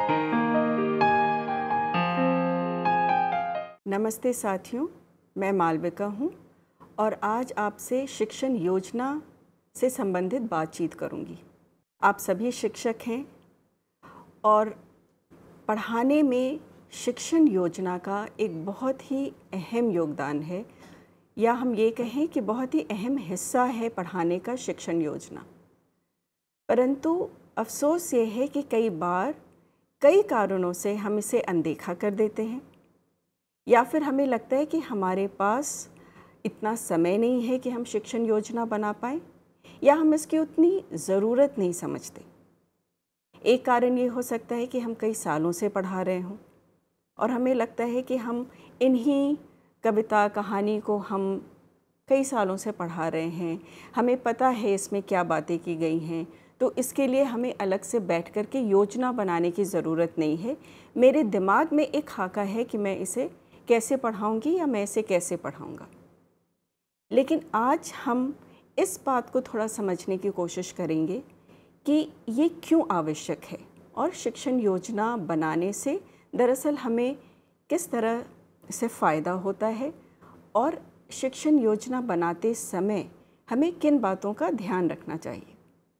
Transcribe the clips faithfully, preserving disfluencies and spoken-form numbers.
नमस्ते साथियों, मैं मालविका हूँ और आज आपसे शिक्षण योजना से संबंधित बातचीत करूँगी। आप सभी शिक्षक हैं और पढ़ाने में शिक्षण योजना का एक बहुत ही अहम योगदान है, या हम ये कहें कि बहुत ही अहम हिस्सा है पढ़ाने का शिक्षण योजना। परंतु अफ़सोस ये है कि कई बार कई कारणों से हम इसे अनदेखा कर देते हैं, या फिर हमें लगता है कि हमारे पास इतना समय नहीं है कि हम शिक्षण योजना बना पाएँ, या हम इसकी उतनी ज़रूरत नहीं समझते। एक कारण ये हो सकता है कि हम कई सालों से पढ़ा रहे हों और हमें लगता है कि हम इन्हीं कविता कहानी को हम कई सालों से पढ़ा रहे हैं, हमें पता है इसमें क्या बातें की गई हैं, तो इसके लिए हमें अलग से बैठ कर के योजना बनाने की ज़रूरत नहीं है। मेरे दिमाग में एक खाका है कि मैं इसे कैसे पढ़ाऊँगी या मैं इसे कैसे पढ़ाऊँगा। लेकिन आज हम इस बात को थोड़ा समझने की कोशिश करेंगे कि ये क्यों आवश्यक है और शिक्षण योजना बनाने से दरअसल हमें किस तरह से फ़ायदा होता है, और शिक्षण योजना बनाते समय हमें किन बातों का ध्यान रखना चाहिए।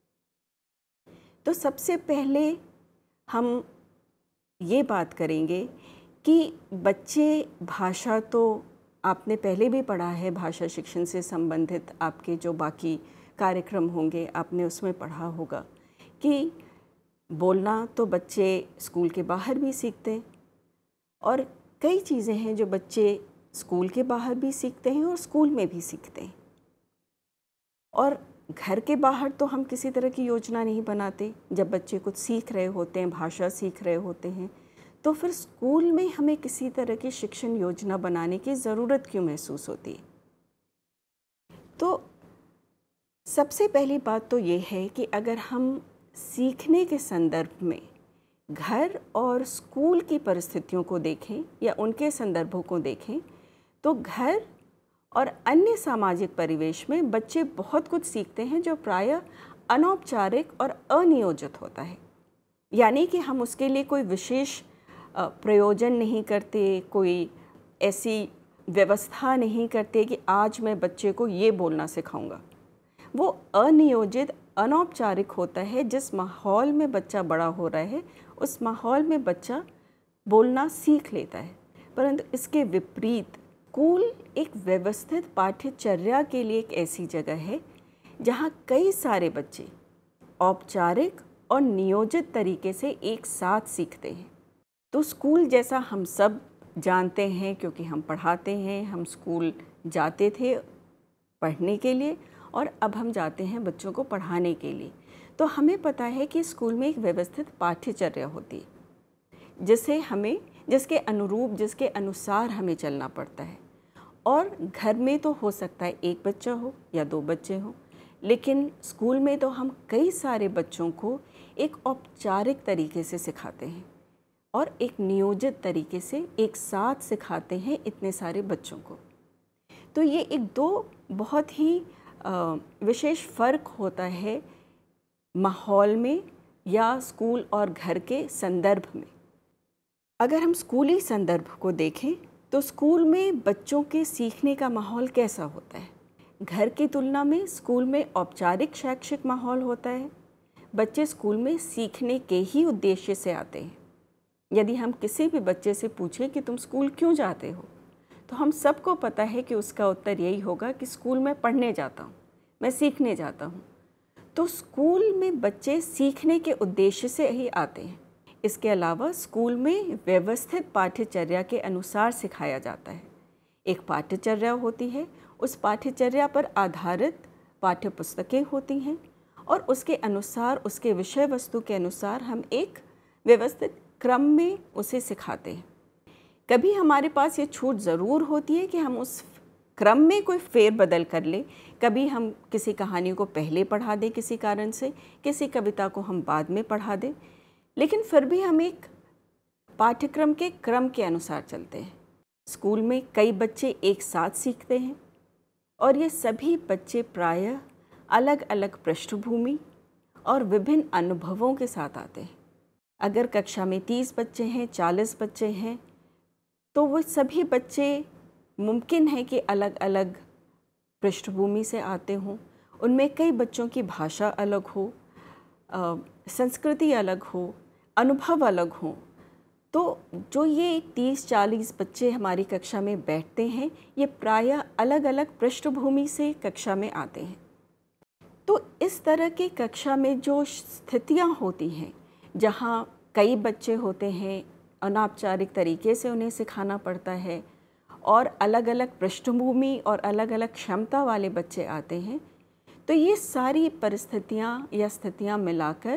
तो सबसे पहले हम ये बात करेंगे कि बच्चे भाषा, तो आपने पहले भी पढ़ा है, भाषा शिक्षण से संबंधित आपके जो बाकी कार्यक्रम होंगे आपने उसमें पढ़ा होगा कि बोलना तो बच्चे स्कूल के बाहर भी सीखते हैं, और कई चीज़ें हैं जो बच्चे स्कूल के बाहर भी सीखते हैं और स्कूल में भी सीखते हैं। और घर के बाहर तो हम किसी तरह की योजना नहीं बनाते। जब बच्चे कुछ सीख रहे होते हैं, भाषा सीख रहे होते हैं, तो फिर स्कूल में हमें किसी तरह की शिक्षण योजना बनाने की ज़रूरत क्यों महसूस होती है? तो सबसे पहली बात तो ये है कि अगर हम सीखने के संदर्भ में घर और स्कूल की परिस्थितियों को देखें या उनके संदर्भों को देखें, तो घर और अन्य सामाजिक परिवेश में बच्चे बहुत कुछ सीखते हैं जो प्रायः अनौपचारिक और अनियोजित होता है। यानी कि हम उसके लिए कोई विशेष प्रयोजन नहीं करते, कोई ऐसी व्यवस्था नहीं करते कि आज मैं बच्चे को ये बोलना सिखाऊंगा। वो अनियोजित, अनौपचारिक होता है। जिस माहौल में बच्चा बड़ा हो रहा है उस माहौल में बच्चा बोलना सीख लेता है। परंतु इसके विपरीत स्कूल एक व्यवस्थित पाठ्यचर्या के लिए एक ऐसी जगह है जहाँ कई सारे बच्चे औपचारिक और नियोजित तरीके से एक साथ सीखते हैं। तो स्कूल जैसा हम सब जानते हैं, क्योंकि हम पढ़ाते हैं, हम स्कूल जाते थे पढ़ने के लिए और अब हम जाते हैं बच्चों को पढ़ाने के लिए। तो हमें पता है कि स्कूल में एक व्यवस्थित पाठ्यचर्या होती है जिसे हमें, जिसके अनुरूप, जिसके अनुसार हमें चलना पड़ता है। और घर में तो हो सकता है एक बच्चा हो या दो बच्चे हों, लेकिन स्कूल में तो हम कई सारे बच्चों को एक औपचारिक तरीके से सिखाते हैं और एक नियोजित तरीके से एक साथ सिखाते हैं इतने सारे बच्चों को। तो ये एक दो बहुत ही विशेष फ़र्क होता है माहौल में या स्कूल और घर के संदर्भ में। अगर हम स्कूली संदर्भ को देखें तो स्कूल में बच्चों के सीखने का माहौल कैसा होता है? घर की तुलना में स्कूल में औपचारिक शैक्षिक माहौल होता है। बच्चे स्कूल में सीखने के ही उद्देश्य से आते हैं। यदि हम किसी भी बच्चे से पूछें कि तुम स्कूल क्यों जाते हो, तो हम सबको पता है कि उसका उत्तर यही होगा कि स्कूल में पढ़ने जाता हूँ, मैं सीखने जाता हूँ। तो स्कूल में बच्चे सीखने के उद्देश्य से ही आते हैं। इसके अलावा स्कूल में व्यवस्थित पाठ्यचर्या के अनुसार सिखाया जाता है। एक पाठ्यचर्या होती है, उस पाठ्यचर्या पर आधारित पाठ्यपुस्तकें होती हैं और उसके अनुसार, उसके विषय वस्तु के अनुसार हम एक व्यवस्थित क्रम में उसे सिखाते हैं। कभी हमारे पास ये छूट ज़रूर होती है कि हम उस क्रम में कोई फेरबदल कर लें। कभी हम किसी कहानी को पहले पढ़ा दें किसी कारण से, किसी कविता को हम बाद में पढ़ा दें, लेकिन फिर भी हम एक पाठ्यक्रम के क्रम के अनुसार चलते हैं। स्कूल में कई बच्चे एक साथ सीखते हैं और ये सभी बच्चे प्रायः अलग अलग पृष्ठभूमि और विभिन्न अनुभवों के साथ आते हैं। अगर कक्षा में तीस बच्चे हैं, चालीस बच्चे हैं, तो वो सभी बच्चे मुमकिन है कि अलग अलग पृष्ठभूमि से आते हों। उनमें कई बच्चों की भाषा अलग हो, संस्कृति अलग हो, अनुभव अलग हो। तो जो ये तीस चालीस बच्चे हमारी कक्षा में बैठते हैं, ये प्रायः अलग अलग पृष्ठभूमि से कक्षा में आते हैं। तो इस तरह की कक्षा में जो स्थितियाँ होती हैं, जहाँ कई बच्चे होते हैं, अनौपचारिक तरीके से उन्हें सिखाना पड़ता है, और अलग अलग पृष्ठभूमि और अलग अलग क्षमता वाले बच्चे आते हैं, तो ये सारी परिस्थितियाँ या स्थितियाँ मिलाकर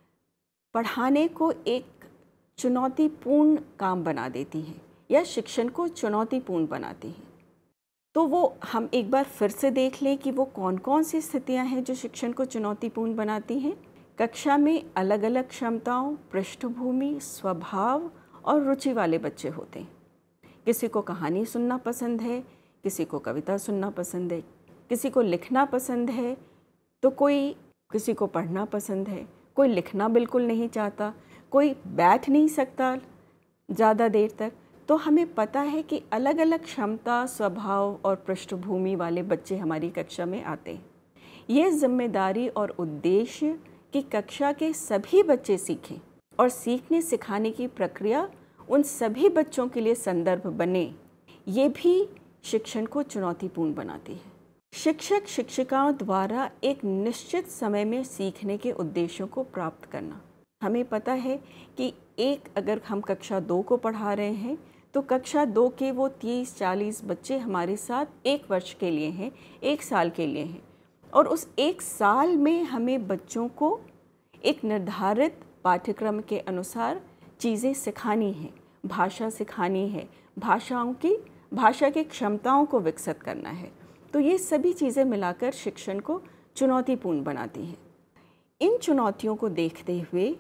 पढ़ाने को एक चुनौतीपूर्ण काम बना देती हैं या शिक्षण को चुनौतीपूर्ण बनाती हैं। तो वो हम एक बार फिर से देख लें कि वो कौन कौन सी स्थितियां हैं जो शिक्षण को चुनौतीपूर्ण बनाती हैं। कक्षा में अलग अलग क्षमताओं, पृष्ठभूमि, स्वभाव और रुचि वाले बच्चे होते हैं। किसी को कहानी सुनना पसंद है, किसी को कविता सुनना पसंद है, किसी को लिखना पसंद है, तो कोई किसी को पढ़ना पसंद है, कोई लिखना बिल्कुल नहीं चाहता, कोई बैठ नहीं सकता ज़्यादा देर तक। तो हमें पता है कि अलग अलग क्षमता, स्वभाव और पृष्ठभूमि वाले बच्चे हमारी कक्षा में आते हैं। ये जिम्मेदारी और उद्देश्य कि कक्षा के सभी बच्चे सीखें और सीखने सिखाने की प्रक्रिया उन सभी बच्चों के लिए संदर्भ बने, ये भी शिक्षण को चुनौतीपूर्ण बनाती है। शिक्षक शिक्षिकाओं द्वारा एक निश्चित समय में सीखने के उद्देश्यों को प्राप्त करना। हमें पता है कि एक अगर हम कक्षा दो को पढ़ा रहे हैं, तो कक्षा दो के वो तीस चालीस बच्चे हमारे साथ एक वर्ष के लिए हैं, एक साल के लिए हैं, और उस एक साल में हमें बच्चों को एक निर्धारित पाठ्यक्रम के अनुसार चीज़ें सिखानी हैं, भाषा सिखानी है, भाषाओं की भाषा की क्षमताओं को विकसित करना है। तो ये सभी चीज़ें मिलाकर शिक्षण को चुनौतीपूर्ण बनाती हैं। इन चुनौतियों को देखते हुए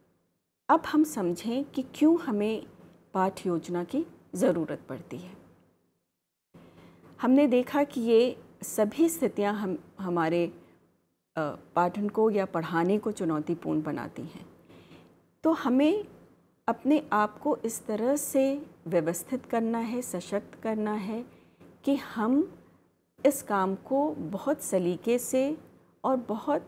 अब हम समझें कि क्यों हमें पाठ्य योजना की ज़रूरत पड़ती है। हमने देखा कि ये सभी स्थितियां हम हमारे पाठन को या पढ़ाने को चुनौतीपूर्ण बनाती हैं। तो हमें अपने आप को इस तरह से व्यवस्थित करना है, सशक्त करना है कि हम इस काम को बहुत सलीके से और बहुत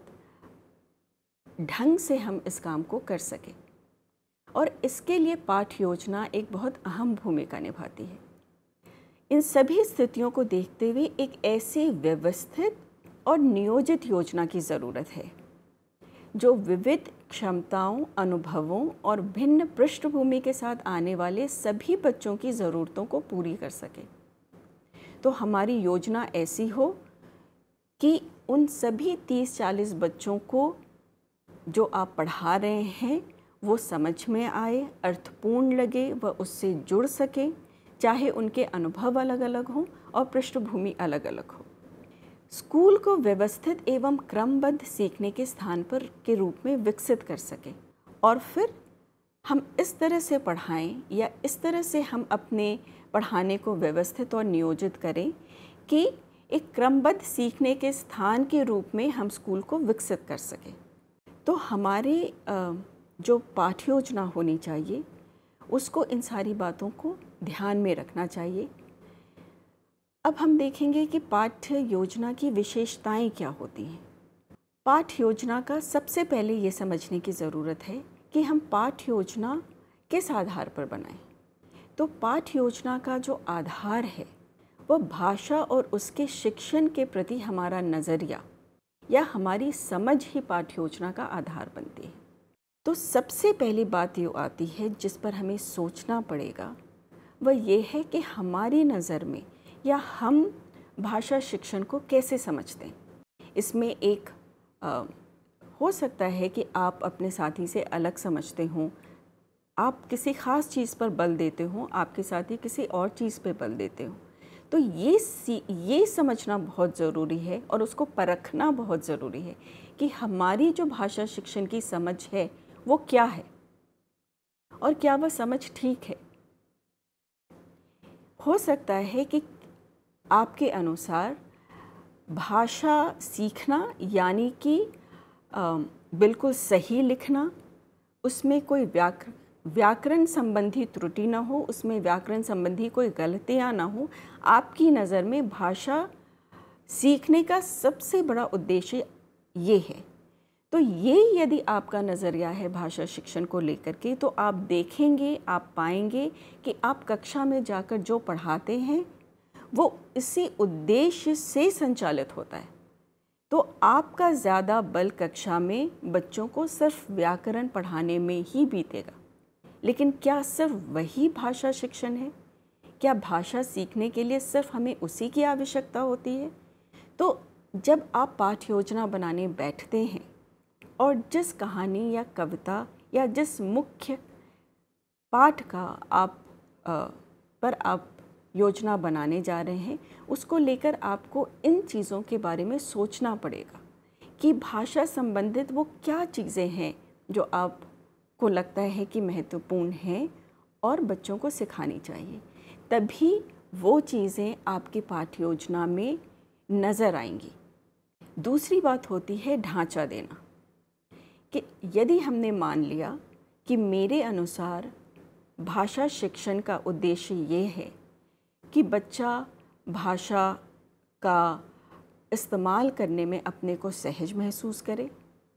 ढंग से हम इस काम को कर सकें, और इसके लिए पाठ्य योजना एक बहुत अहम भूमिका निभाती है। इन सभी स्थितियों को देखते हुए एक ऐसी व्यवस्थित और नियोजित योजना की ज़रूरत है जो विविध क्षमताओं, अनुभवों और भिन्न पृष्ठभूमि के साथ आने वाले सभी बच्चों की ज़रूरतों को पूरी कर सके। तो हमारी योजना ऐसी हो कि उन सभी तीस चालीस बच्चों को जो आप पढ़ा रहे हैं वो समझ में आए, अर्थपूर्ण लगे, वह उससे जुड़ सके, चाहे उनके अनुभव अलग अलग हों और पृष्ठभूमि अलग अलग हो। स्कूल को व्यवस्थित एवं क्रमबद्ध सीखने के स्थान पर के रूप में विकसित कर सके, और फिर हम इस तरह से पढ़ाएं या इस तरह से हम अपने पढ़ाने को व्यवस्थित और नियोजित करें कि एक क्रमबद्ध सीखने के स्थान के रूप में हम स्कूल को विकसित कर सकें। तो हमारे जो पाठ्य योजना होनी चाहिए उसको इन सारी बातों को ध्यान में रखना चाहिए। अब हम देखेंगे कि पाठ्य योजना की विशेषताएं क्या होती हैं। पाठ्य योजना का सबसे पहले ये समझने की ज़रूरत है कि हम पाठ्य योजना किस आधार पर बनाएं। तो पाठ्य योजना का जो आधार है वह भाषा और उसके शिक्षण के प्रति हमारा नज़रिया या हमारी समझ ही पाठ्य योजना का आधार बनती है। तो सबसे पहली बात ये आती है जिस पर हमें सोचना पड़ेगा, वह ये है कि हमारी नज़र में या हम भाषा शिक्षण को कैसे समझते हैं। इसमें एक आ, हो सकता है कि आप अपने साथी से अलग समझते हों, आप किसी ख़ास चीज़ पर बल देते हों, आपके साथी किसी और चीज़ पर बल देते हों। तो ये सी ये समझना बहुत ज़रूरी है और उसको परखना बहुत ज़रूरी है कि हमारी जो भाषा शिक्षण की समझ है वो क्या है और क्या वह समझ ठीक है। हो सकता है कि आपके अनुसार भाषा सीखना यानी कि बिल्कुल सही लिखना उसमें कोई व्याक व्याकरण संबंधी त्रुटि ना हो, उसमें व्याकरण संबंधी कोई गलतियाँ ना हो। आपकी नज़र में भाषा सीखने का सबसे बड़ा उद्देश्य ये है। तो ये यदि आपका नज़रिया है भाषा शिक्षण को लेकर के, तो आप देखेंगे, आप पाएंगे कि आप कक्षा में जाकर जो पढ़ाते हैं वो इसी उद्देश्य से संचालित होता है। तो आपका ज़्यादा बल कक्षा में बच्चों को सिर्फ व्याकरण पढ़ाने में ही बीतेगा। लेकिन क्या सिर्फ वही भाषा शिक्षण है? क्या भाषा सीखने के लिए सिर्फ हमें उसी की आवश्यकता होती है? तो जब आप पाठ्य योजना बनाने बैठते हैं और जिस कहानी या कविता या जिस मुख्य पाठ का आप आ, पर आप योजना बनाने जा रहे हैं, उसको लेकर आपको इन चीज़ों के बारे में सोचना पड़ेगा कि भाषा संबंधित वो क्या चीज़ें हैं जो आपको लगता है कि महत्वपूर्ण हैं और बच्चों को सिखानी चाहिए। तभी वो चीज़ें आपकी पाठ्य योजना में नज़र आएंगी। दूसरी बात होती है ढांचा देना, कि यदि हमने मान लिया कि मेरे अनुसार भाषा शिक्षण का उद्देश्य ये है कि बच्चा भाषा का इस्तेमाल करने में अपने को सहज महसूस करे,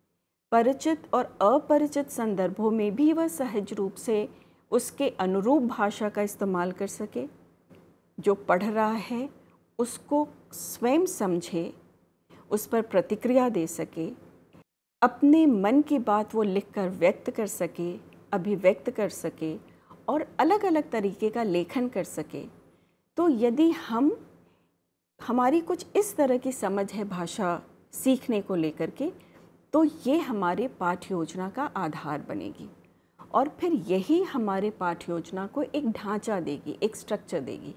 परिचित और अपरिचित संदर्भों में भी वह सहज रूप से उसके अनुरूप भाषा का इस्तेमाल कर सके, जो पढ़ रहा है उसको स्वयं समझे, उस पर प्रतिक्रिया दे सके, अपने मन की बात वो लिखकर व्यक्त कर सके, अभिव्यक्त कर सके और अलग अलग तरीके का लेखन कर सके। तो यदि हम हमारी कुछ इस तरह की समझ है भाषा सीखने को लेकर के, तो ये हमारे पाठ्य योजना का आधार बनेगी और फिर यही हमारे पाठ्य योजना को एक ढांचा देगी, एक स्ट्रक्चर देगी।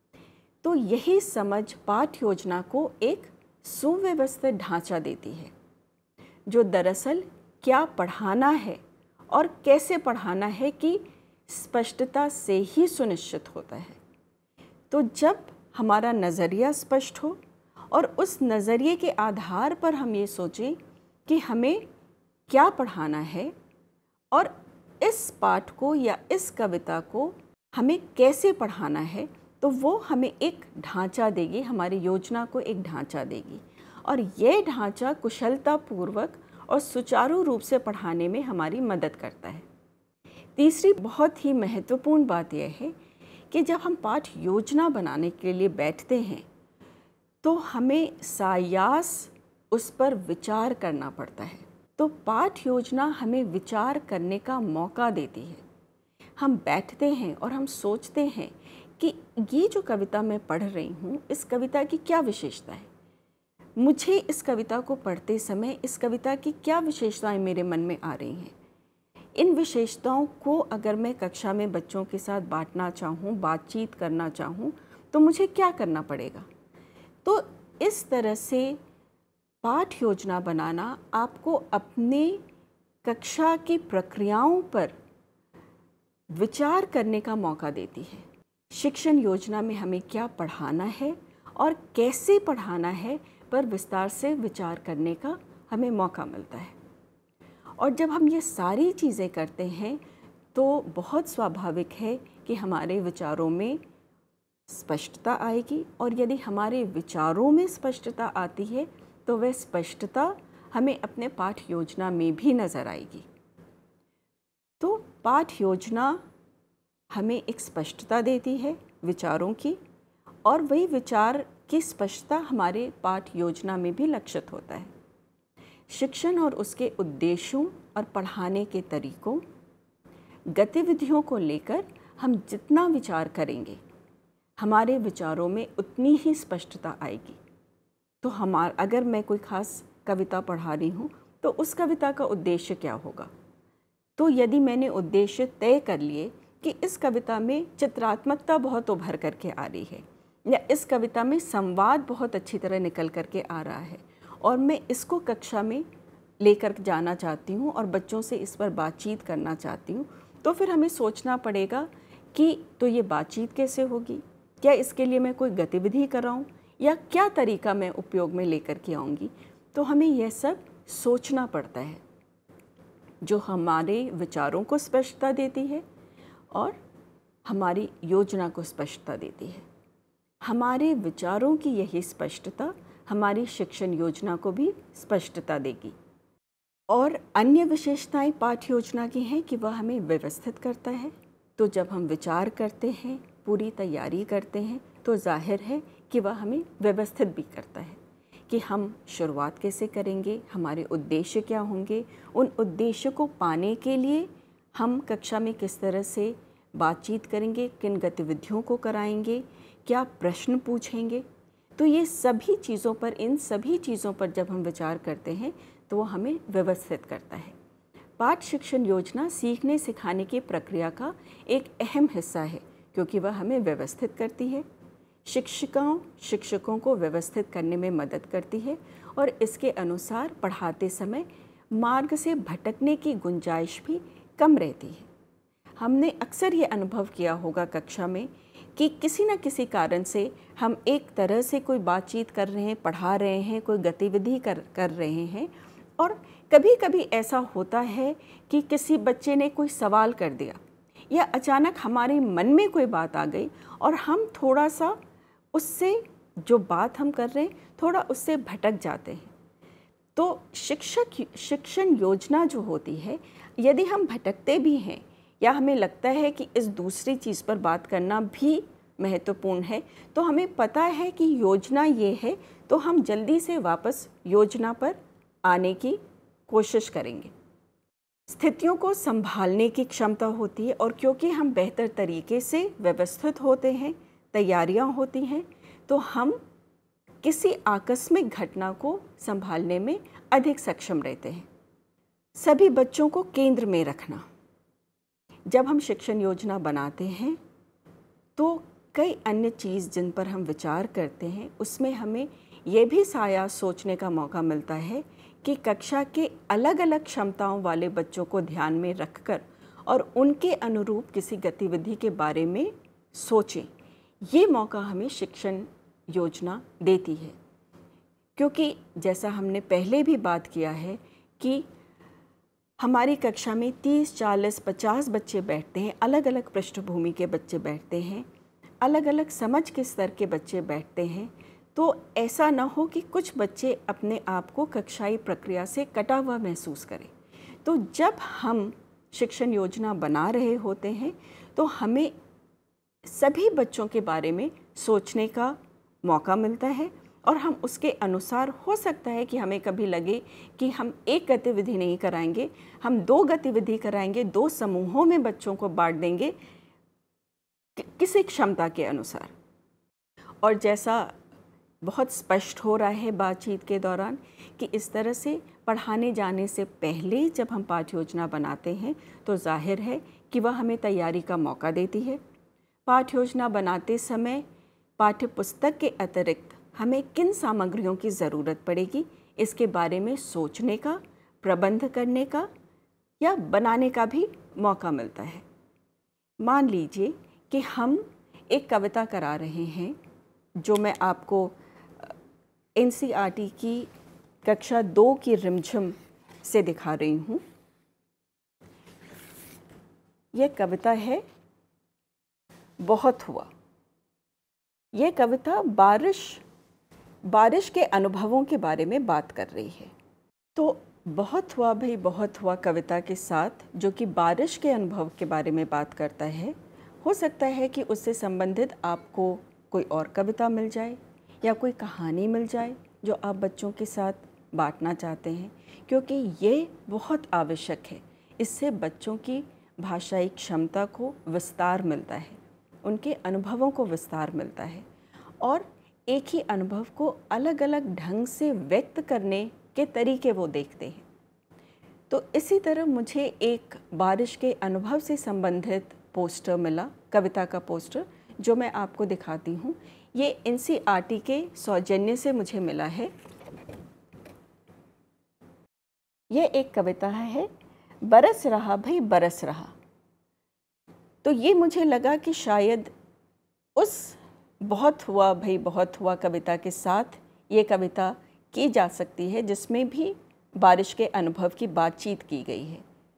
तो यही समझ पाठ्य योजना को एक सुव्यवस्थित ढांचा देती है, जो दरअसल क्या पढ़ाना है और कैसे पढ़ाना है की स्पष्टता से ही सुनिश्चित होता है। तो जब हमारा नज़रिया स्पष्ट हो और उस नज़रिए के आधार पर हम ये सोचें कि हमें क्या पढ़ाना है और इस पाठ को या इस कविता को हमें कैसे पढ़ाना है, तो वो हमें एक ढांचा देगी, हमारी योजना को एक ढांचा देगी और ये ढांचा कुशलतापूर्वक और सुचारू रूप से पढ़ाने में हमारी मदद करता है। तीसरी बहुत ही महत्वपूर्ण बात यह है कि जब हम पाठ योजना बनाने के लिए बैठते हैं तो हमें सायास उस पर विचार करना पड़ता है। तो पाठ योजना हमें विचार करने का मौका देती है। हम बैठते हैं और हम सोचते हैं कि ये जो कविता मैं पढ़ रही हूँ, इस कविता की क्या विशेषता है, मुझे इस कविता को पढ़ते समय इस कविता की क्या विशेषताएं मेरे मन में आ रही हैं। इन विशेषताओं को अगर मैं कक्षा में बच्चों के साथ बांटना चाहूँ, बातचीत करना चाहूँ, तो मुझे क्या करना पड़ेगा। तो इस तरह से पाठ योजना बनाना आपको अपने कक्षा की प्रक्रियाओं पर विचार करने का मौका देती है। शिक्षण योजना में हमें क्या पढ़ाना है और कैसे पढ़ाना है पर विस्तार से विचार करने का हमें मौका मिलता है। और जब हम ये सारी चीज़ें करते हैं तो बहुत स्वाभाविक है कि हमारे विचारों में स्पष्टता आएगी और यदि हमारे विचारों में स्पष्टता आती है तो वह स्पष्टता हमें अपने पाठ योजना में भी नज़र आएगी। तो पाठ योजना हमें एक स्पष्टता देती है विचारों की और वही विचार की स्पष्टता हमारे पाठ योजना में भी लक्षित होता है। शिक्षण और उसके उद्देश्यों और पढ़ाने के तरीकों, गतिविधियों को लेकर हम जितना विचार करेंगे, हमारे विचारों में उतनी ही स्पष्टता आएगी। तो हमार अगर मैं कोई ख़ास कविता पढ़ा रही हूँ तो उस कविता का उद्देश्य क्या होगा। तो यदि मैंने उद्देश्य तय कर लिए कि इस कविता में चित्रात्मकता बहुत उभर करके आ रही है या इस कविता में संवाद बहुत अच्छी तरह निकल करके आ रहा है और मैं इसको कक्षा में लेकर जाना चाहती हूँ और बच्चों से इस पर बातचीत करना चाहती हूँ, तो फिर हमें सोचना पड़ेगा कि तो ये बातचीत कैसे होगी, क्या इसके लिए मैं कोई गतिविधि कराऊँ या क्या तरीका मैं उपयोग में लेकर के आऊँगी। तो हमें यह सब सोचना पड़ता है। जो हमारे विचारों को स्पष्टता देती है और हमारी योजना को स्पष्टता देती है। हमारे विचारों की यही स्पष्टता हमारी शिक्षण योजना को भी स्पष्टता देगी। और अन्य विशेषताएं पाठ्य योजना की हैं कि वह हमें व्यवस्थित करता है। तो जब हम विचार करते हैं, पूरी तैयारी करते हैं, तो जाहिर है कि वह हमें व्यवस्थित भी करता है कि हम शुरुआत कैसे करेंगे, हमारे उद्देश्य क्या होंगे, उन उद्देश्य को पाने के लिए हम कक्षा में किस तरह से बातचीत करेंगे, किन गतिविधियों को कराएंगे, क्या प्रश्न पूछेंगे। तो ये सभी चीज़ों पर, इन सभी चीज़ों पर जब हम विचार करते हैं तो वो हमें व्यवस्थित करता है। पाठ शिक्षण योजना सीखने सिखाने की प्रक्रिया का एक अहम हिस्सा है क्योंकि वह हमें व्यवस्थित करती है, शिक्षिकाओं शिक्षकों को व्यवस्थित करने में मदद करती है और इसके अनुसार पढ़ाते समय मार्ग से भटकने की गुंजाइश भी कम रहती है। हमने अक्सर ये अनुभव किया होगा कक्षा में कि किसी न किसी कारण से हम एक तरह से कोई बातचीत कर रहे हैं, पढ़ा रहे हैं, कोई गतिविधि कर कर रहे हैं और कभी कभी ऐसा होता है कि किसी बच्चे ने कोई सवाल कर दिया या अचानक हमारे मन में कोई बात आ गई और हम थोड़ा सा उससे, जो बात हम कर रहे हैं, थोड़ा उससे भटक जाते हैं। तो शिक्षक शिक्षण योजना जो होती है, यदि हम भटकते भी हैं या हमें लगता है कि इस दूसरी चीज़ पर बात करना भी महत्वपूर्ण है, तो हमें पता है कि योजना ये है, तो हम जल्दी से वापस योजना पर आने की कोशिश करेंगे। स्थितियों को संभालने की क्षमता होती है और क्योंकि हम बेहतर तरीके से व्यवस्थित होते हैं, तैयारियां होती हैं, तो हम किसी आकस्मिक घटना को संभालने में अधिक सक्षम रहते हैं। सभी बच्चों को केंद्र में रखना। जब हम शिक्षण योजना बनाते हैं तो कई अन्य चीज़ जिन पर हम विचार करते हैं, उसमें हमें ये भी साया सोचने का मौका मिलता है कि कक्षा के अलग अलग क्षमताओं वाले बच्चों को ध्यान में रखकर और उनके अनुरूप किसी गतिविधि के बारे में सोचें। ये मौका हमें शिक्षण योजना देती है क्योंकि जैसा हमने पहले भी बात किया है कि हमारी कक्षा में तीस, चालीस, पचास बच्चे बैठते हैं, अलग अलग पृष्ठभूमि के बच्चे बैठते हैं, अलग अलग समझ के स्तर के बच्चे बैठते हैं। तो ऐसा ना हो कि कुछ बच्चे अपने आप को कक्षाई प्रक्रिया से कटा हुआ महसूस करें। तो जब हम शिक्षण योजना बना रहे होते हैं तो हमें सभी बच्चों के बारे में सोचने का मौका मिलता है और हम उसके अनुसार, हो सकता है कि हमें कभी लगे कि हम एक गतिविधि नहीं कराएंगे, हम दो गतिविधि कराएंगे, दो समूहों में बच्चों को बांट देंगे किसी क्षमता के अनुसार। और जैसा बहुत स्पष्ट हो रहा है बातचीत के दौरान कि इस तरह से पढ़ाने जाने से पहले जब हम पाठ्य योजना बनाते हैं तो जाहिर है कि वह हमें तैयारी का मौका देती है। पाठ्य योजना बनाते समय पाठ्य पुस्तक के अतिरिक्त हमें किन सामग्रियों की ज़रूरत पड़ेगी, इसके बारे में सोचने का, प्रबंध करने का या बनाने का भी मौका मिलता है। मान लीजिए कि हम एक कविता करा रहे हैं जो मैं आपको N C E R T की कक्षा दो की रिमझिम से दिखा रही हूँ। यह कविता है बहुत हुआ। यह कविता बारिश बारिश के अनुभवों के बारे में बात कर रही है। तो बहुत हुआ भाई बहुत हुआ कविता के साथ, जो कि बारिश के अनुभव के बारे में बात करता है, हो सकता है कि उससे संबंधित आपको कोई और कविता मिल जाए या कोई कहानी मिल जाए जो आप बच्चों के साथ बांटना चाहते हैं, क्योंकि ये बहुत आवश्यक है। इससे बच्चों की भाषाई क्षमता को विस्तार मिलता है, उनके अनुभवों को विस्तार मिलता है और एक ही अनुभव को अलग अलग ढंग से व्यक्त करने के तरीके वो देखते हैं। तो इसी तरह मुझे एक बारिश के अनुभव से संबंधित पोस्टर मिला, कविता का पोस्टर, जो मैं आपको दिखाती हूँ। ये N C E R T के सौजन्य से मुझे मिला है। यह एक कविता है, बरस रहा भाई बरस रहा। तो ये मुझे लगा कि शायद उस बहुत हुआ भाई बहुत हुआ कविता के साथ ये कविता की जा सकती है जिसमें भी बारिश के अनुभव की बातचीत की गई है।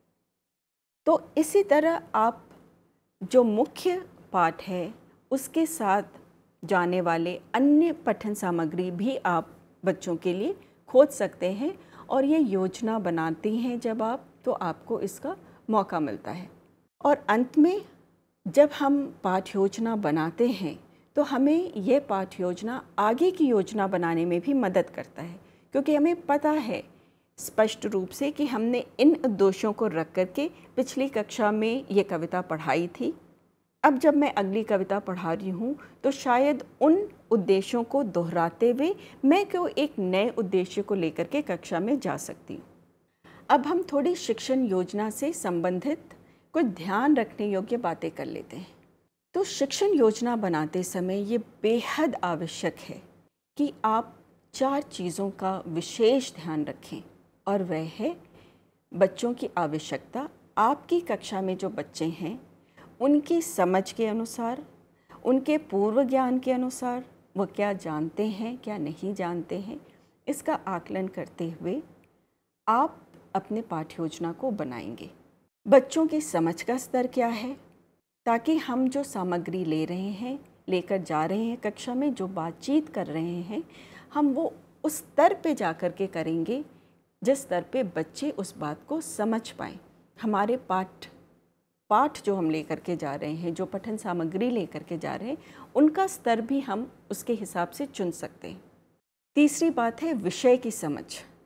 तो इसी तरह आप जो मुख्य पाठ है उसके साथ जाने वाले अन्य पठन सामग्री भी आप बच्चों के लिए खोज सकते हैं, और ये योजना बनाती हैं जब आप, तो आपको इसका मौका मिलता है। और अंत में जब हम पाठ योजना बनाते हैं तो हमें यह पाठ योजना आगे की योजना बनाने में भी मदद करता है, क्योंकि हमें पता है स्पष्ट रूप से कि हमने इन उद्देश्यों को रख करके पिछली कक्षा में ये कविता पढ़ाई थी। अब जब मैं अगली कविता पढ़ा रही हूँ तो शायद उन उद्देश्यों को दोहराते हुए मैं क्यों एक नए उद्देश्य को लेकर के कक्षा में जा सकती हूँ। अब हम थोड़ी शिक्षण योजना से संबंधित कुछ ध्यान रखने योग्य बातें कर लेते हैं। तो शिक्षण योजना बनाते समय ये बेहद आवश्यक है कि आप चार चीज़ों का विशेष ध्यान रखें, और वह है बच्चों की आवश्यकता, आपकी कक्षा में जो बच्चे हैं उनकी समझ के अनुसार, उनके पूर्व ज्ञान के अनुसार वो क्या जानते हैं क्या नहीं जानते हैं, इसका आकलन करते हुए आप अपने पाठ्य योजना को बनाएंगे। बच्चों की समझ का स्तर क्या है, ताकि हम जो सामग्री ले रहे हैं, लेकर जा रहे हैं कक्षा में, जो बातचीत कर रहे हैं, हम वो उस स्तर पे जा कर के करेंगे जिस स्तर पे बच्चे उस बात को समझ पाएँ। हमारे पाठ पाठ जो हम लेकर के जा रहे हैं, जो पठन सामग्री लेकर के जा रहे हैं, उनका स्तर भी हम उसके हिसाब से चुन सकते हैं। तीसरी बात है विषय की समझ।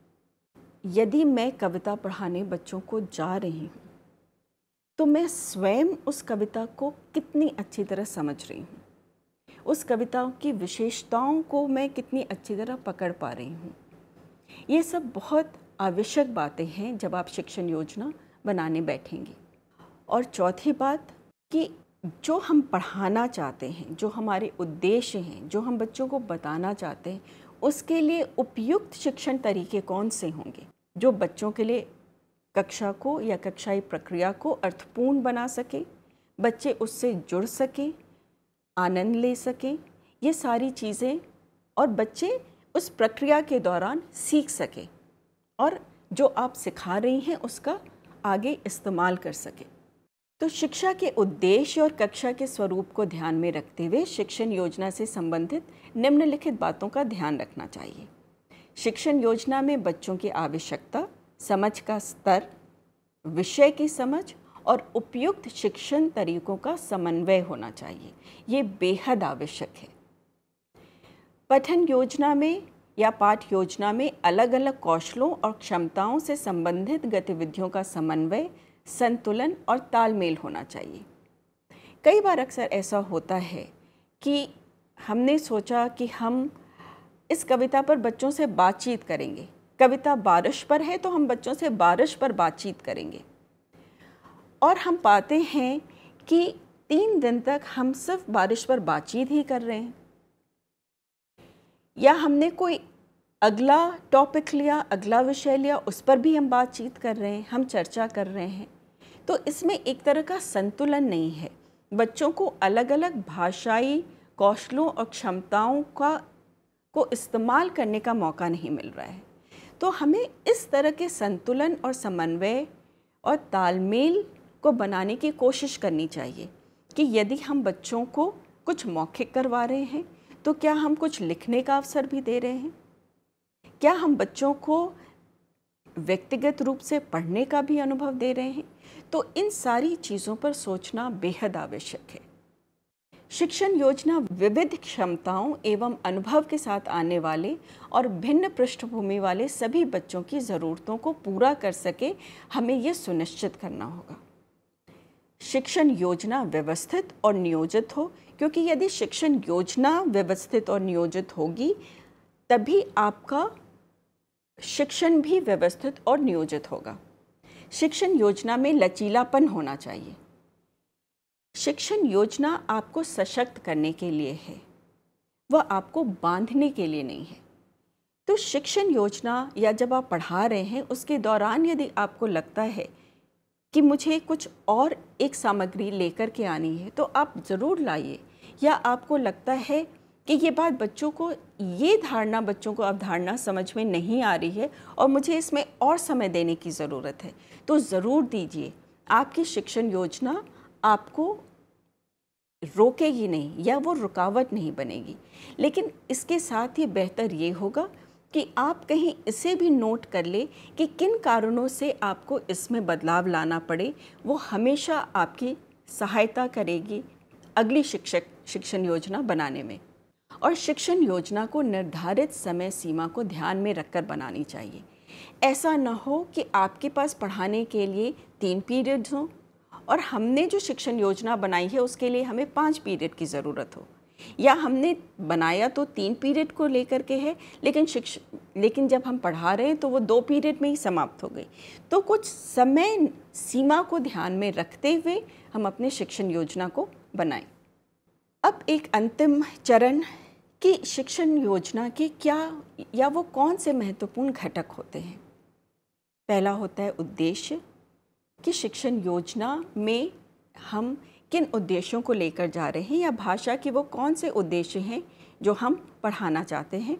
यदि मैं कविता पढ़ाने बच्चों को जा रही हूँ तो मैं स्वयं उस कविता को कितनी अच्छी तरह समझ रही हूँ, उस कविता की विशेषताओं को मैं कितनी अच्छी तरह पकड़ पा रही हूँ। ये सब बहुत आवश्यक बातें हैं जब आप शिक्षण योजना बनाने बैठेंगे। और चौथी बात कि जो हम पढ़ाना चाहते हैं, जो हमारे उद्देश्य हैं, जो हम बच्चों को बताना चाहते हैं, उसके लिए उपयुक्त शिक्षण तरीके कौन से होंगे जो बच्चों के लिए कक्षा को या कक्षाई प्रक्रिया को अर्थपूर्ण बना सके, बच्चे उससे जुड़ सकें, आनंद ले सकें, ये सारी चीज़ें, और बच्चे उस प्रक्रिया के दौरान सीख सकें और जो आप सिखा रही हैं उसका आगे इस्तेमाल कर सकें। तो शिक्षा के उद्देश्य और कक्षा के स्वरूप को ध्यान में रखते हुए शिक्षण योजना से संबंधित निम्नलिखित बातों का ध्यान रखना चाहिए। शिक्षण योजना में बच्चों की आवश्यकता, समझ का स्तर, विषय की समझ और उपयुक्त शिक्षण तरीकों का समन्वय होना चाहिए। ये बेहद आवश्यक है। पठन योजना में या पाठ योजना में अलग अलग कौशलों और क्षमताओं से संबंधित गतिविधियों का समन्वय, संतुलन और तालमेल होना चाहिए। कई बार अक्सर ऐसा होता है कि हमने सोचा कि हम इस कविता पर बच्चों से बातचीत करेंगे, कविता बारिश पर है तो हम बच्चों से बारिश पर बातचीत करेंगे, और हम पाते हैं कि तीन दिन तक हम सिर्फ बारिश पर बातचीत ही कर रहे हैं, या हमने कोई अगला टॉपिक लिया, अगला विषय लिया, उस पर भी हम बातचीत कर रहे हैं, हम चर्चा कर रहे हैं। तो इसमें एक तरह का संतुलन नहीं है। बच्चों को अलग अलग भाषाई कौशलों और क्षमताओं का को इस्तेमाल करने का मौका नहीं मिल रहा है। तो हमें इस तरह के संतुलन और समन्वय और तालमेल को बनाने की कोशिश करनी चाहिए कि यदि हम बच्चों को कुछ मौखिक करवा रहे हैं तो क्या हम कुछ लिखने का अवसर भी दे रहे हैं, क्या हम बच्चों को व्यक्तिगत रूप से पढ़ने का भी अनुभव दे रहे हैं। तो इन सारी चीज़ों पर सोचना बेहद आवश्यक है। शिक्षण योजना विविध क्षमताओं एवं अनुभव के साथ आने वाले और भिन्न पृष्ठभूमि वाले सभी बच्चों की ज़रूरतों को पूरा कर सके, हमें ये सुनिश्चित करना होगा। शिक्षण योजना व्यवस्थित और नियोजित हो, क्योंकि यदि शिक्षण योजना व्यवस्थित और नियोजित होगी तभी आपका शिक्षण भी व्यवस्थित और नियोजित होगा। शिक्षण योजना में लचीलापन होना चाहिए। शिक्षण योजना आपको सशक्त करने के लिए है, वह आपको बांधने के लिए नहीं है। तो शिक्षण योजना या जब आप पढ़ा रहे हैं उसके दौरान यदि आपको लगता है कि मुझे कुछ और एक सामग्री लेकर के आनी है तो आप ज़रूर लाइए, या आपको लगता है कि ये बात बच्चों को, ये धारणा बच्चों को अवधारणा समझ में नहीं आ रही है और मुझे इसमें और समय देने की ज़रूरत है, तो ज़रूर दीजिए। आपकी शिक्षण योजना आपको रोकेगी नहीं या वो रुकावट नहीं बनेगी, लेकिन इसके साथ ही बेहतर ये होगा कि आप कहीं इसे भी नोट कर ले कि किन कारणों से आपको इसमें बदलाव लाना पड़े। वो हमेशा आपकी सहायता करेगी अगली शिक्षक शिक्षण योजना बनाने में। और शिक्षण योजना को निर्धारित समय सीमा को ध्यान में रखकर बनानी चाहिए। ऐसा न हो कि आपके पास पढ़ाने के लिए तीन पीरियड्स हों और हमने जो शिक्षण योजना बनाई है उसके लिए हमें पाँच पीरियड की ज़रूरत हो, या हमने बनाया तो तीन पीरियड को लेकर के है, लेकिन शिक्ष लेकिन जब हम पढ़ा रहे हैं तो वो दो पीरियड में ही समाप्त हो गई। तो कुछ समय सीमा को ध्यान में रखते हुए हम अपने शिक्षण योजना को बनाएं। अब एक अंतिम चरण कि शिक्षण योजना के क्या या वो कौन से महत्वपूर्ण घटक होते हैं। पहला होता है उद्देश्य, कि शिक्षण योजना में हम किन उद्देश्यों को लेकर जा रहे हैं, या भाषा के वो कौन से उद्देश्य हैं जो हम पढ़ाना चाहते हैं।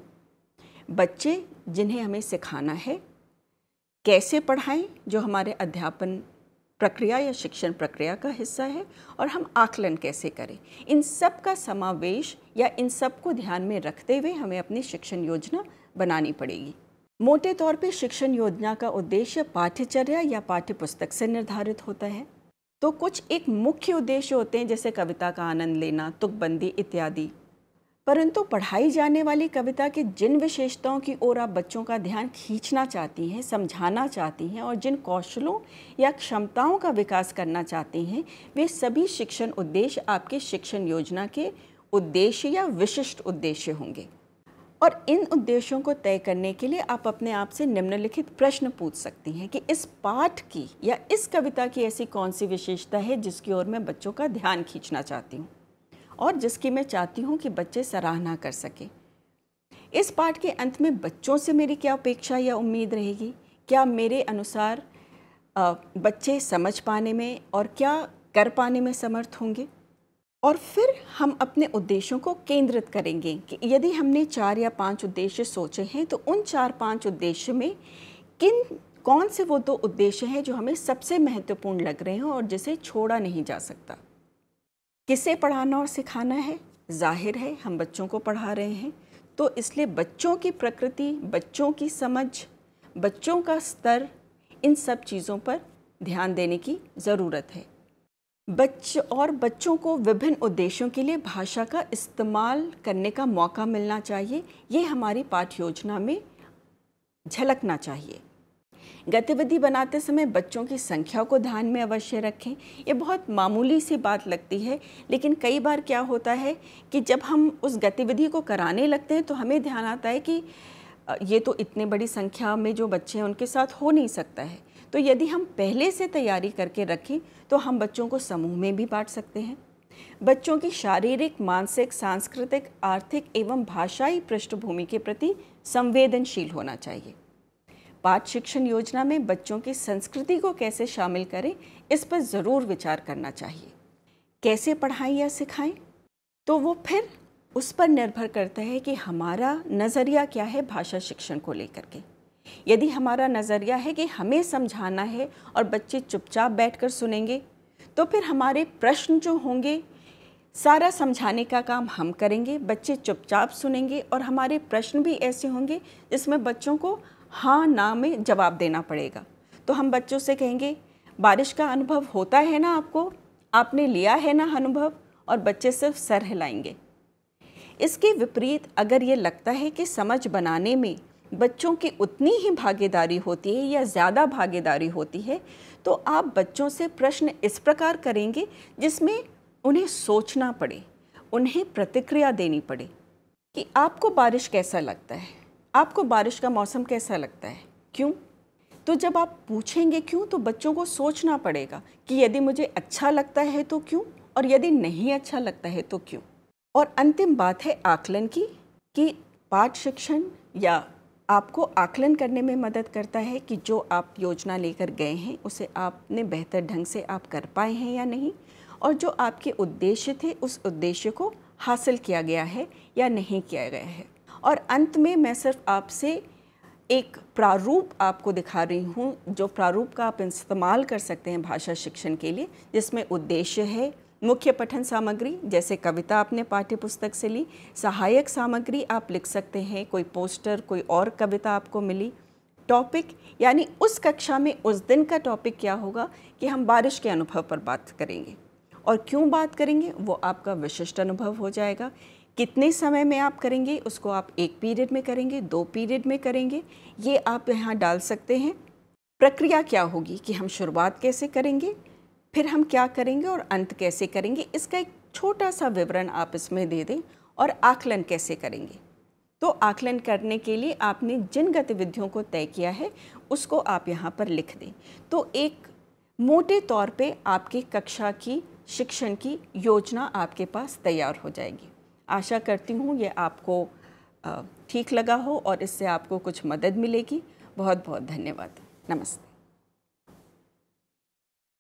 बच्चे जिन्हें हमें सिखाना है, कैसे पढ़ाएं जो हमारे अध्यापन प्रक्रिया या शिक्षण प्रक्रिया का हिस्सा है, और हम आकलन कैसे करें। इन सब का समावेश या इन सब को ध्यान में रखते हुए हमें अपनी शिक्षण योजना बनानी पड़ेगी। मोटे तौर पे शिक्षण योजना का उद्देश्य पाठ्यचर्या या पाठ्य पुस्तक से निर्धारित होता है। तो कुछ एक मुख्य उद्देश्य होते हैं जैसे कविता का आनंद लेना, तुकबंदी इत्यादि। परंतु पढ़ाई जाने वाली कविता की जिन विशेषताओं की ओर आप बच्चों का ध्यान खींचना चाहती हैं, समझाना चाहती हैं और जिन कौशलों या क्षमताओं का विकास करना चाहती हैं, वे सभी शिक्षण उद्देश्य आपके शिक्षण योजना के उद्देश्य या विशिष्ट उद्देश्य होंगे। और इन उद्देश्यों को तय करने के लिए आप अपने आप से निम्नलिखित प्रश्न पूछ सकती हैं कि इस पाठ की या इस कविता की ऐसी कौन सी विशेषता है जिसकी ओर मैं बच्चों का ध्यान खींचना चाहती हूँ और जिसकी मैं चाहती हूँ कि बच्चे सराहना कर सकें। इस पाठ के अंत में बच्चों से मेरी क्या अपेक्षा या उम्मीद रहेगी, क्या मेरे अनुसार बच्चे समझ पाने में और क्या कर पाने में समर्थ होंगे। और फिर हम अपने उद्देश्यों को केंद्रित करेंगे कि यदि हमने चार या पांच उद्देश्य सोचे हैं तो उन चार पांच उद्देश्य में किन कौन से वो दो उद्देश्य हैं जो हमें सबसे महत्वपूर्ण लग रहे हैं और जिसे छोड़ा नहीं जा सकता। किसे पढ़ाना और सिखाना है, जाहिर है हम बच्चों को पढ़ा रहे हैं, तो इसलिए बच्चों की प्रकृति, बच्चों की समझ, बच्चों का स्तर, इन सब चीज़ों पर ध्यान देने की ज़रूरत है। बच्चों और बच्चों को विभिन्न उद्देश्यों के लिए भाषा का इस्तेमाल करने का मौका मिलना चाहिए। ये हमारी पाठ्य योजना में झलकना चाहिए। गतिविधि बनाते समय बच्चों की संख्या को ध्यान में अवश्य रखें। ये बहुत मामूली सी बात लगती है, लेकिन कई बार क्या होता है कि जब हम उस गतिविधि को कराने लगते हैं तो हमें ध्यान आता है कि ये तो इतने बड़ी संख्या में जो बच्चे हैं उनके साथ हो नहीं सकता है। तो यदि हम पहले से तैयारी करके रखें तो हम बच्चों को समूह में भी बांट सकते हैं। बच्चों की शारीरिक, मानसिक, सांस्कृतिक, आर्थिक एवं भाषाई पृष्ठभूमि के प्रति संवेदनशील होना चाहिए। पाठ शिक्षण योजना में बच्चों की संस्कृति को कैसे शामिल करें, इस पर ज़रूर विचार करना चाहिए। कैसे पढ़ाएं या सिखाएं, तो वो फिर उस पर निर्भर करता है कि हमारा नज़रिया क्या है भाषा शिक्षण को लेकर के। यदि हमारा नज़रिया है कि हमें समझाना है और बच्चे चुपचाप बैठकर सुनेंगे, तो फिर हमारे प्रश्न जो होंगे सारा समझाने का काम हम करेंगे, बच्चे चुपचाप सुनेंगे और हमारे प्रश्न भी ऐसे होंगे जिसमें बच्चों को हाँ ना में जवाब देना पड़ेगा। तो हम बच्चों से कहेंगे बारिश का अनुभव होता है ना आपको, आपने लिया है ना अनुभव, और बच्चे सिर्फ सर हिलाएंगे। इसके विपरीत अगर ये लगता है कि समझ बनाने में बच्चों की उतनी ही भागीदारी होती है या ज़्यादा भागीदारी होती है, तो आप बच्चों से प्रश्न इस प्रकार करेंगे जिसमें उन्हें सोचना पड़े, उन्हें प्रतिक्रिया देनी पड़े कि आपको बारिश कैसा लगता है, आपको बारिश का मौसम कैसा लगता है, क्यों। तो जब आप पूछेंगे क्यों, तो बच्चों को सोचना पड़ेगा कि यदि मुझे अच्छा लगता है तो क्यों, और यदि नहीं अच्छा लगता है तो क्यों। और अंतिम बात है आकलन की, कि पाठ शिक्षण या आपको आकलन करने में मदद करता है कि जो आप योजना लेकर गए हैं उसे आपने बेहतर ढंग से आप कर पाए हैं या नहीं, और जो आपके उद्देश्य थे उस उद्देश्य को हासिल किया गया है या नहीं किया गया है। और अंत में मैं सिर्फ आपसे एक प्रारूप आपको दिखा रही हूँ, जो प्रारूप का आप इस्तेमाल कर सकते हैं भाषा शिक्षण के लिए, जिसमें उद्देश्य है मुख्य पठन सामग्री, जैसे कविता आपने पाठ्य पुस्तक से ली, सहायक सामग्री आप लिख सकते हैं, कोई पोस्टर, कोई और कविता आपको मिली, टॉपिक यानी उस कक्षा में उस दिन का टॉपिक क्या होगा कि हम बारिश के अनुभव पर बात करेंगे, और क्यों बात करेंगे वो आपका विशिष्ट अनुभव हो जाएगा। कितने समय में आप करेंगे उसको आप एक पीरियड में करेंगे, दो पीरियड में करेंगे, ये आप यहाँ डाल सकते हैं। प्रक्रिया क्या होगी कि हम शुरुआत कैसे करेंगे, फिर हम क्या करेंगे और अंत कैसे करेंगे, इसका एक छोटा सा विवरण आप इसमें दे दें। और आकलन कैसे करेंगे, तो आकलन करने के लिए आपने जिन गतिविधियों को तय किया है उसको आप यहाँ पर लिख दें। तो एक मोटे तौर पे आपकी कक्षा की शिक्षण की योजना आपके पास तैयार हो जाएगी। आशा करती हूँ ये आपको ठीक लगा हो और इससे आपको कुछ मदद मिलेगी। बहुत बहुत धन्यवाद। नमस्ते।